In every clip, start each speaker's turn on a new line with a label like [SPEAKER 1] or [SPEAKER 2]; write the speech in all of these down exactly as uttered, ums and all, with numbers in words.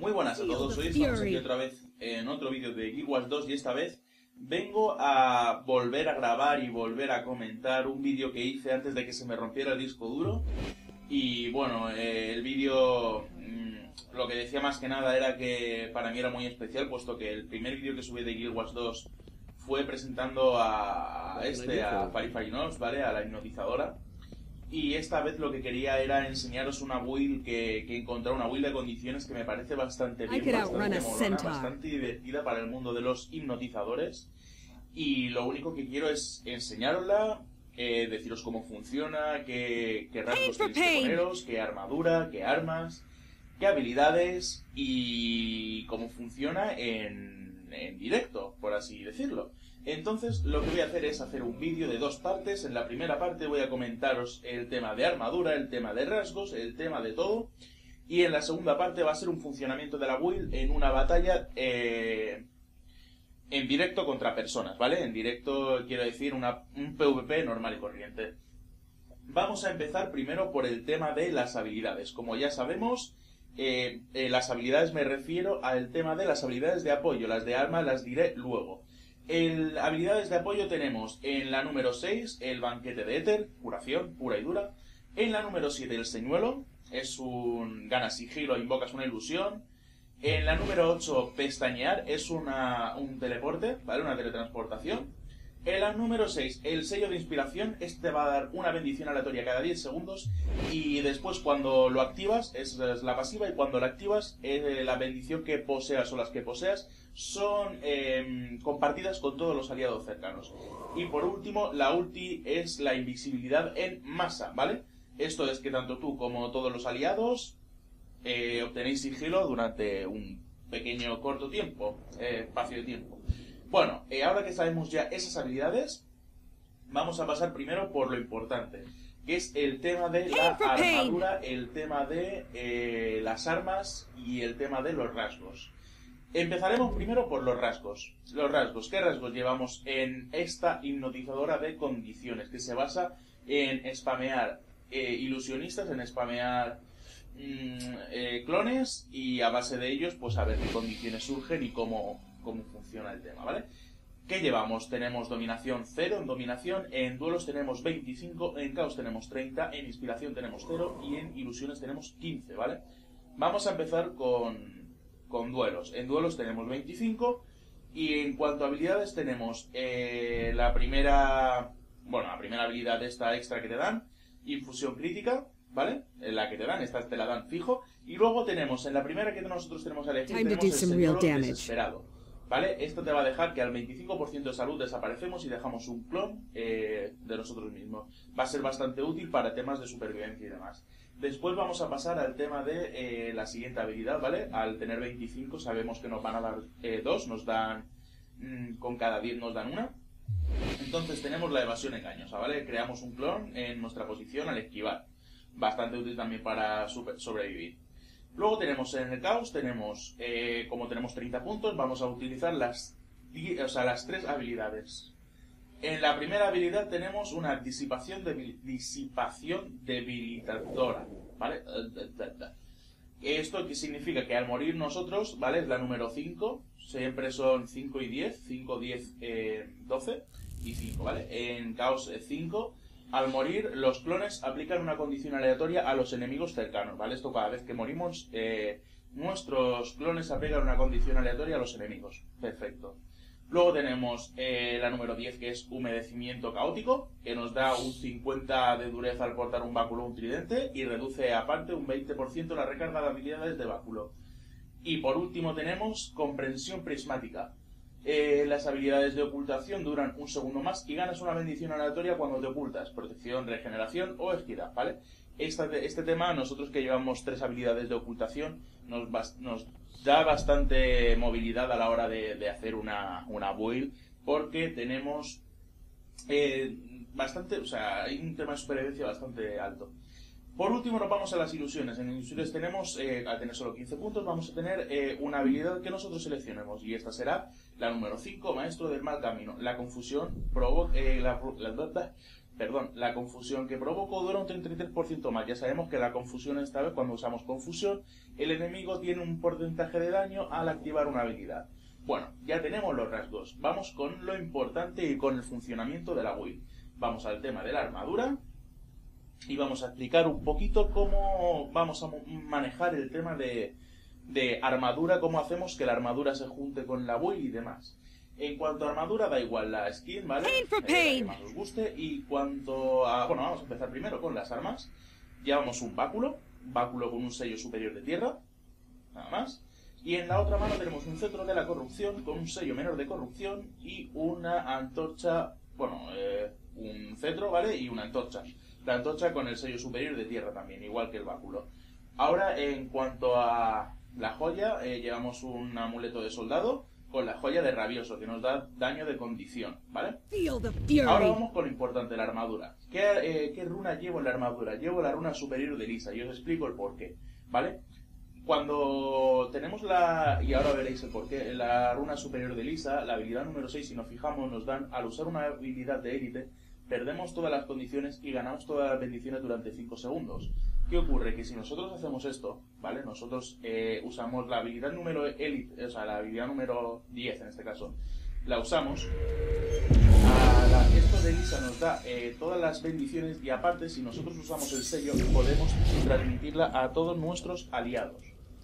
[SPEAKER 1] Muy buenas a todos, hoy estamos aquí otra vez en otro vídeo de Guild Wars dos y esta vez vengo a volver a grabar y volver a comentar un vídeo que hice antes de que se me rompiera el disco duro. Y bueno, eh, el vídeo mmm, lo que decía más que nada era que para mí era muy especial, puesto que el primer vídeo que subí de Guild Wars dos fue presentando a este, a Farifarinos, ¿vale? A la hipnotizadora. Y esta vez lo que quería era enseñaros una build que, que he encontrado, una build de condiciones que me parece bastante bien, bastante molona, bastante divertida para el mundo de los hipnotizadores. Y lo único que quiero es enseñarosla, eh, deciros cómo funciona, qué, qué rasgos tenéis que poneros, qué armadura, qué armas, qué habilidades y cómo funciona en, en directo, por así decirlo. Entonces, lo que voy a hacer es hacer un vídeo de dos partes. En la primera parte voy a comentaros el tema de armadura, el tema de rasgos, el tema de todo. Y en la segunda parte va a ser un funcionamiento de la build en una batalla eh, en directo contra personas, ¿vale? En directo quiero decir una, un PvP normal y corriente. Vamos a empezar primero por el tema de las habilidades. Como ya sabemos, eh, eh, las habilidades me refiero al tema de las habilidades de apoyo. Las de arma las diré luego. En habilidades de apoyo tenemos en la número seis el banquete de éter, curación pura y dura. En la número siete el señuelo, es un ganas sigilo, invocas una ilusión. En la número ocho pestañear, es una, un teleporte, ¿vale? Una teletransportación. En la número seis el sello de inspiración, este te va a dar una bendición aleatoria cada diez segundos. Y después cuando lo activas, es, es la pasiva, y cuando la activas, eh, la bendición que poseas o las que poseas son eh, compartidas con todos los aliados cercanos. Y por último, la ulti es la invisibilidad en masa, ¿vale? Esto es que tanto tú como todos los aliados eh, obtenéis sigilo durante un pequeño corto tiempo, eh, espacio de tiempo. Bueno, eh, ahora que sabemos ya esas habilidades, vamos a pasar primero por lo importante, que es el tema de la armadura, el tema de eh, las armas y el tema de los rasgos. Empezaremos primero por los rasgos. Los rasgos. ¿Qué rasgos llevamos en esta hipnotizadora de condiciones? Que se basa en spamear eh, ilusionistas, en spamear mmm, eh, clones, y a base de ellos, pues a ver qué condiciones surgen y cómo, cómo funciona el tema, ¿vale? ¿Qué llevamos? Tenemos dominación cero en dominación, en duelos tenemos veinticinco, en caos tenemos treinta, en inspiración tenemos cero y en ilusiones tenemos quince, ¿vale? Vamos a empezar con... con duelos. En duelos tenemos veinticinco y en cuanto a habilidades tenemos eh, la primera, bueno, la primera habilidad de esta extra que te dan, infusión crítica, ¿vale? La que te dan, esta te la dan fijo, y luego tenemos en la primera que nosotros tenemos a elegir, tenemos el señuelo desesperado, ¿vale? Esto te va a dejar que al veinticinco por ciento de salud desaparecemos y dejamos un clon eh, de nosotros mismos. Va a ser bastante útil para temas de supervivencia y demás. Después vamos a pasar al tema de eh, la siguiente habilidad, ¿vale? Al tener veinticinco sabemos que nos van a dar eh, dos, nos dan, mmm, con cada diez nos dan una. Entonces tenemos la evasión engañosa, ¿vale? Creamos un clon en nuestra posición al esquivar. Bastante útil también para super sobrevivir. Luego tenemos en el caos, tenemos, eh, como tenemos treinta puntos, vamos a utilizar las, o sea, las tres habilidades. En la primera habilidad tenemos una disipación, debil, disipación debilitadora, ¿vale? Esto que significa que al morir nosotros, ¿vale? Es la número cinco, siempre son cinco y diez, cinco, diez, eh, doce y cinco, ¿vale? En caos es cinco. Al morir, los clones aplican una condición aleatoria a los enemigos cercanos, ¿vale? Esto cada vez que morimos, eh, nuestros clones aplican una condición aleatoria a los enemigos. Perfecto. Luego tenemos eh, la número diez, que es humedecimiento caótico, que nos da un cincuenta de dureza al portar un báculo o un tridente y reduce aparte un veinte por ciento la recarga de habilidades de báculo. Y por último tenemos comprensión prismática. Eh, las habilidades de ocultación duran un segundo más y ganas una bendición aleatoria cuando te ocultas, protección, regeneración o esquiva, ¿vale? Este, este tema, nosotros que llevamos tres habilidades de ocultación, nos, nos da bastante movilidad a la hora de, de hacer una, una build, porque tenemos eh, bastante, o sea, hay un tema de supervivencia bastante alto. Por último nos vamos a las ilusiones. En ilusiones tenemos, eh, al tener solo quince puntos, vamos a tener eh, una habilidad que nosotros seleccionemos, y esta será la número cinco, maestro del mal camino. La confusión provoca, eh, la, la, perdón, la confusión que provocó dura un treinta y tres por ciento más. Ya sabemos que la confusión esta vez, cuando usamos confusión, el enemigo tiene un porcentaje de daño al activar una habilidad. Bueno, ya tenemos los rasgos. Vamos con lo importante y con el funcionamiento de la build. Vamos al tema de la armadura y vamos a explicar un poquito cómo vamos a manejar el tema de, de armadura, cómo hacemos que la armadura se junte con la build y demás. En cuanto a armadura, da igual la skin, ¿vale? Eh, la que más os guste. Y cuanto a... Bueno, vamos a empezar primero con las armas. Llevamos un báculo, báculo con un sello superior de tierra, nada más. Y en la otra mano tenemos un cetro de la corrupción con un sello menor de corrupción y una antorcha, bueno, eh, un cetro, ¿vale? Y una antorcha. La antorcha con el sello superior de tierra también, igual que el báculo. Ahora, en cuanto a la joya, eh, llevamos un amuleto de soldado con la joya de rabioso, que nos da daño de condición, ¿vale? Ahora vamos con lo importante, la armadura. ¿Qué, eh, ¿Qué runa llevo en la armadura? Llevo la runa superior de Lisa, y os explico el porqué, ¿vale? Cuando tenemos la... y ahora veréis el porqué, la runa superior de Lisa, la habilidad número seis, si nos fijamos, nos dan, al usar una habilidad de élite, perdemos todas las condiciones y ganamos todas las bendiciones durante cinco segundos. ¿Qué ocurre? Que si nosotros hacemos esto, ¿vale? Nosotros eh, usamos la habilidad número élite, o sea, la habilidad número diez en este caso, la usamos. A la, esto de Lisa nos da eh, todas las bendiciones y aparte, si nosotros usamos el sello, podemos transmitirla a todos nuestros aliados.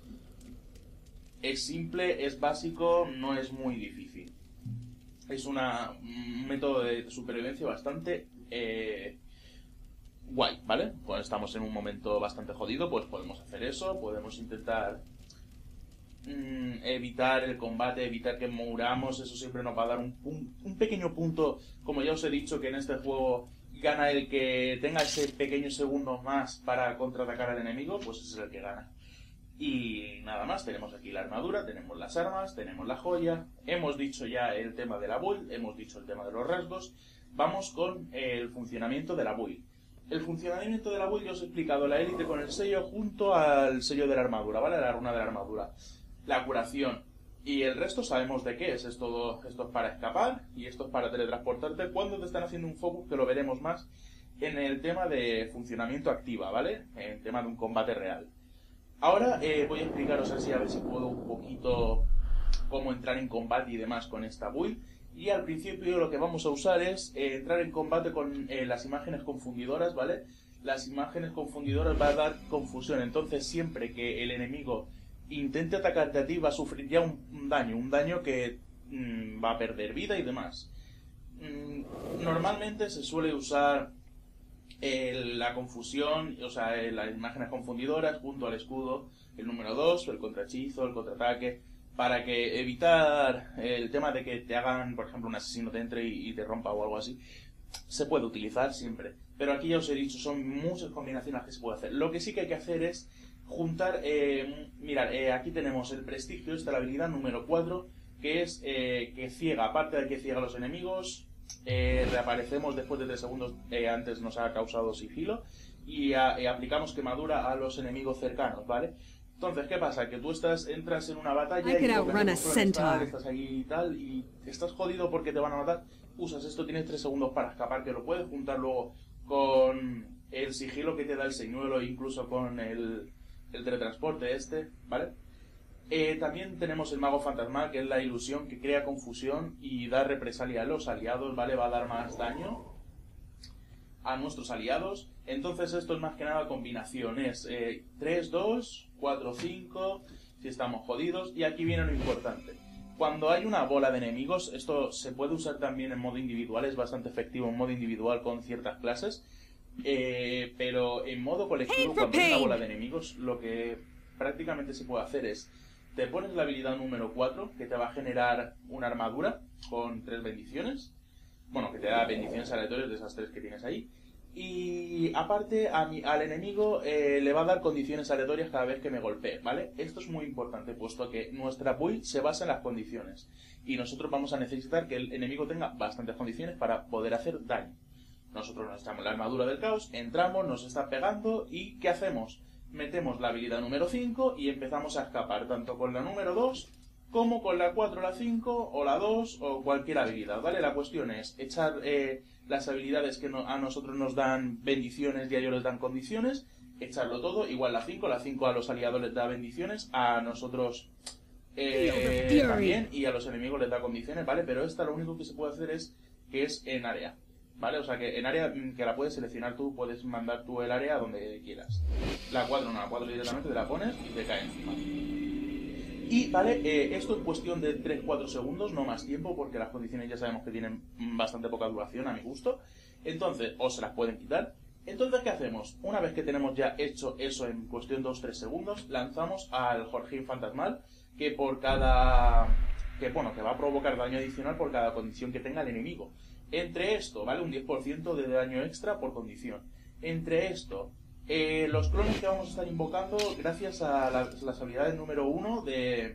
[SPEAKER 1] Es simple, es básico, no es muy difícil. Es una, un método de supervivencia bastante eh, guay, ¿vale? Cuando estamos en un momento bastante jodido, pues podemos hacer eso, podemos intentar mmm, evitar el combate, evitar que muramos, eso siempre nos va a dar un, un, un pequeño punto, como ya os he dicho, que en este juego gana el que tenga ese pequeño segundo más para contraatacar al enemigo, pues ese es el que gana. Y nada más, tenemos aquí la armadura, tenemos las armas, tenemos la joya, hemos dicho ya el tema de la build, hemos dicho el tema de los rasgos, vamos con el funcionamiento de la build. El funcionamiento de la build ya os he explicado, la élite con el sello junto al sello de la armadura, ¿vale? La runa de la armadura, la curación y el resto sabemos de qué es, es todo, esto es para escapar y esto es para teletransportarte cuando te están haciendo un focus, que lo veremos más en el tema de funcionamiento activa, ¿vale? En el tema de un combate real. Ahora eh, voy a explicaros así a ver si puedo un poquito cómo entrar en combate y demás con esta build. Y al principio lo que vamos a usar es eh, entrar en combate con eh, las imágenes confundidoras, ¿vale? Las imágenes confundidoras van a dar confusión, entonces siempre que el enemigo intente atacarte a ti va a sufrir ya un, un daño, un daño que mmm, va a perder vida y demás. Mm, normalmente se suele usar Eh, la confusión, o sea, eh, las imágenes confundidoras junto al escudo, el número dos, el contrahechizo, el contraataque, para que evitar eh, el tema de que te hagan, por ejemplo, un asesino te entre y, y te rompa o algo así, se puede utilizar siempre. Pero aquí ya os he dicho, son muchas combinaciones que se puede hacer. Lo que sí que hay que hacer es juntar, eh, mirad, eh, aquí tenemos el prestigio, esta es la habilidad número cuatro, que es eh, que ciega, aparte de que ciega a los enemigos, Eh, reaparecemos después de tres segundos, eh, antes nos ha causado sigilo y a, eh, aplicamos quemadura a los enemigos cercanos, ¿vale? Entonces, ¿qué pasa? Que tú estás, entras en una batalla y tal, estás ahí y tal y estás jodido porque te van a matar, usas esto, tienes tres segundos para escapar, que lo puedes juntar luego con el sigilo que te da el señuelo, incluso con el, el teletransporte este, ¿vale? Eh, también tenemos el mago fantasmal, que es la ilusión que crea confusión y da represalia a los aliados, ¿vale? Va a dar más daño a nuestros aliados. Entonces esto es más que nada combinaciones. Eh, tres, dos, cuatro, cinco, si estamos jodidos. Y aquí viene lo importante. Cuando hay una bola de enemigos, esto se puede usar también en modo individual, es bastante efectivo en modo individual con ciertas clases. Eh, pero en modo colectivo, cuando hay una bola de enemigos, lo que prácticamente se puede hacer es: te pones la habilidad número cuatro, que te va a generar una armadura con tres bendiciones. Bueno, que te da bendiciones aleatorias de esas tres que tienes ahí. Y aparte, a mi, al enemigo eh, le va a dar condiciones aleatorias cada vez que me golpee, ¿vale? Esto es muy importante, puesto que nuestra build se basa en las condiciones. Y nosotros vamos a necesitar que el enemigo tenga bastantes condiciones para poder hacer daño. Nosotros nos echamos la armadura del caos, entramos, nos está pegando y ¿qué hacemos? Metemos la habilidad número cinco y empezamos a escapar tanto con la número dos como con la cuatro, la cinco o la dos o cualquier habilidad, ¿vale? La cuestión es echar eh, las habilidades que no, a nosotros nos dan bendiciones y a ellos les dan condiciones, echarlo todo, igual la cinco, la cinco a los aliados les da bendiciones, a nosotros eh, también, y a los enemigos les da condiciones, ¿vale? Pero esta lo único que se puede hacer es que es en área, ¿vale? O sea que en área que la puedes seleccionar tú, puedes mandar tú el área donde quieras. La cuatro no, la cuatro directamente te la pones y te cae encima. Y, vale, eh, esto en cuestión de tres cuatro segundos, no más tiempo, porque las condiciones ya sabemos que tienen bastante poca duración a mi gusto. Entonces, o se las pueden quitar. Entonces, ¿qué hacemos? Una vez que tenemos ya hecho eso en cuestión de dos tres segundos, lanzamos al Jorgein Fantasmal, que por cada... que bueno, que va a provocar daño adicional por cada condición que tenga el enemigo. Entre esto, ¿vale? Un diez por ciento de daño extra por condición. Entre esto, eh, los clones que vamos a estar invocando gracias a las, las habilidades número uno de...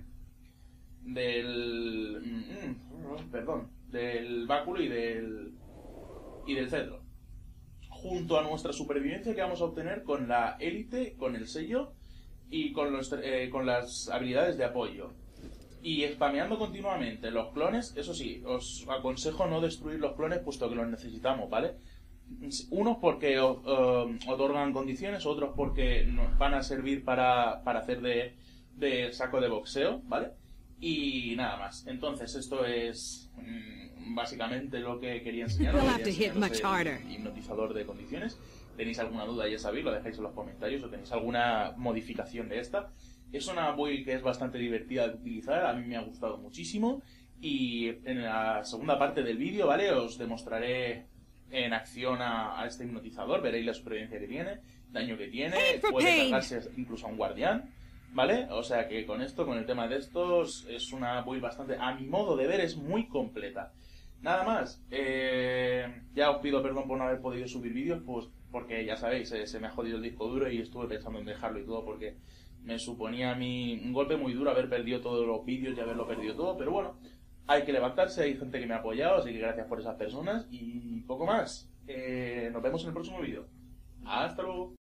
[SPEAKER 1] del... Mm, perdón, del báculo y del... y del cetro. Junto a nuestra supervivencia que vamos a obtener con la élite, con el sello y con, los, eh, con las habilidades de apoyo. Y spameando continuamente los clones, eso sí, os aconsejo no destruir los clones puesto que los necesitamos, ¿vale? Unos porque uh, otorgan condiciones, otros porque nos van a servir para, para hacer de, de saco de boxeo, ¿vale? Y nada más. Entonces esto es mmm, básicamente lo que quería enseñaros. Quería enseñaros el hipnotizador de condiciones. ¿Tenéis alguna duda? Ya sabéis, lo dejáis en los comentarios o tenéis alguna modificación de esta. Es una build que es bastante divertida de utilizar, a mí me ha gustado muchísimo. Y en la segunda parte del vídeo, ¿vale? Os demostraré en acción a, a este hipnotizador, veréis la supervivencia que tiene, daño que tiene, puede cargarse incluso a un guardián, ¿vale? O sea que con esto, con el tema de estos, es una build bastante, a mi modo de ver, es muy completa. Nada más, eh, ya os pido perdón por no haber podido subir vídeos, pues porque ya sabéis, eh, se me ha jodido el disco duro y estuve pensando en dejarlo y todo porque me suponía a mí un golpe muy duro haber perdido todos los vídeos y haberlo perdido todo, pero bueno, hay que levantarse, hay gente que me ha apoyado, así que gracias por esas personas y poco más. Eh, nos vemos en el próximo vídeo. Hasta luego.